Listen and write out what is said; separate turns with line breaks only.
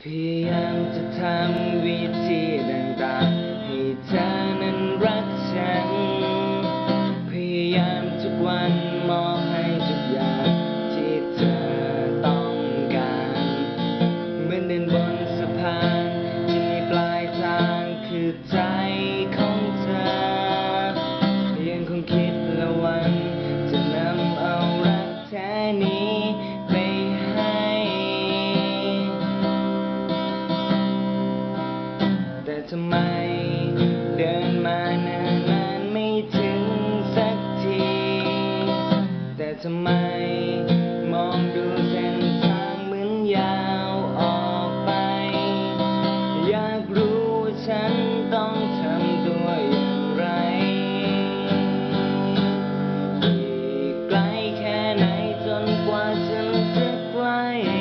พยายามจะทำวิธีต่างๆให้เธอนั้นรักฉันพยายามทุกวันมอบให้ทุกอย่างที่เธอต้องการเหมือนเดินบนสะพานที่มีปลายทางคือใจของเธอยังคงคิดละวันจะนำเอารักแท้นี้ไปให้แต่ทำไมเดินมานานๆไม่ถึงสักทีแต่ทำไมมองดูเส้นทางเหมือนยาวออกไปอยากรู้ว่าฉันต้องทำตัวอย่างไรอีกไกลแค่ไหนจนกว่าฉันจะใกล้